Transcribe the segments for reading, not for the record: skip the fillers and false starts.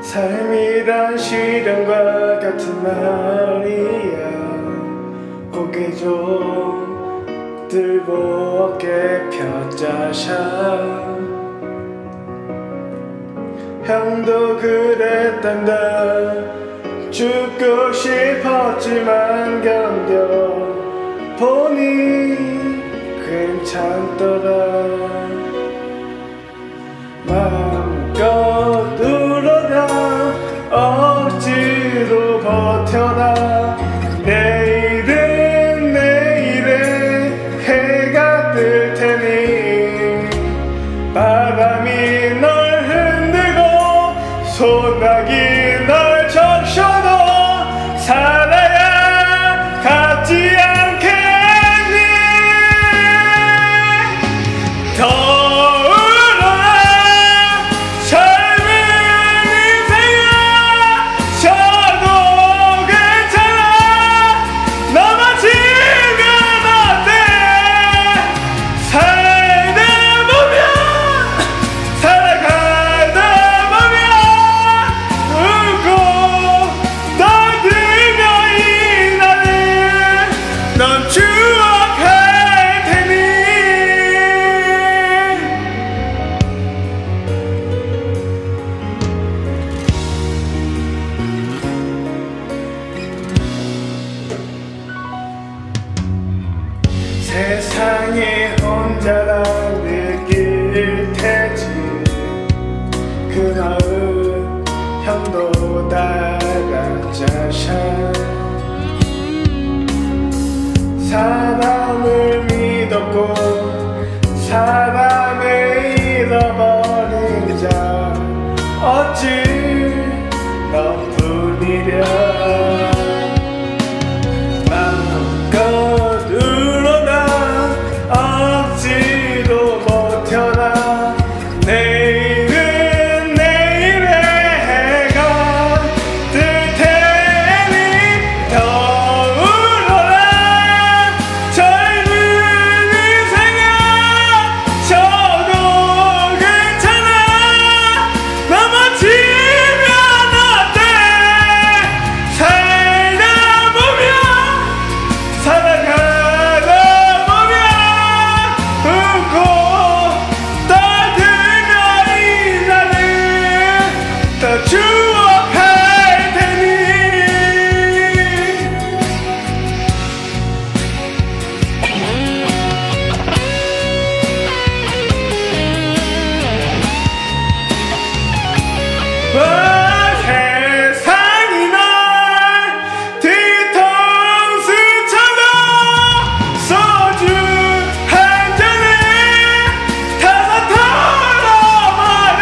삶이란 시련과 같은 말이야. 고개 좀 들고 어깨 펴자샤. 형도 그랬단다. 죽고 싶었지만 견뎌보니 괜찮더라. 마음껏 울어라. 억지로 버텨라. 내일은 내일에 해가 뜰 테니 바람이 널 흔들고 소나기 널 적셔도 살아야 가지 않겠니. 더 울어라. 젊은 인생아 쉬어도 괜찮아. 넘어지면 어때. 살다 보면 살아가다 보면 웃고 떠들며 이 날을 넌 추억할 테니. 세상이 혼자라 느낄 테지. 그 마음 형도 따라자샤. 사람을 믿었고 사람을 잃어버린 자 어찌 너뿐이랴. 마음껏 울어라. 억지로 버텨라. 내일은 내일의 해가 뜰 테니 더 울어라. 젊은 인생아 쉬어도 괜찮아. 넘어지면 어때. 살다 보면 살아가다 보면 웃고 떠들며 이 날을 더 추억할 테니. 세상이 널 뒤통수 쳐도 소주 한 잔에 타서 털어버려.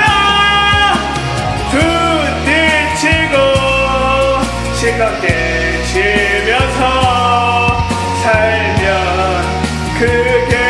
부딪히고 싱겁게 치면서 살면 그게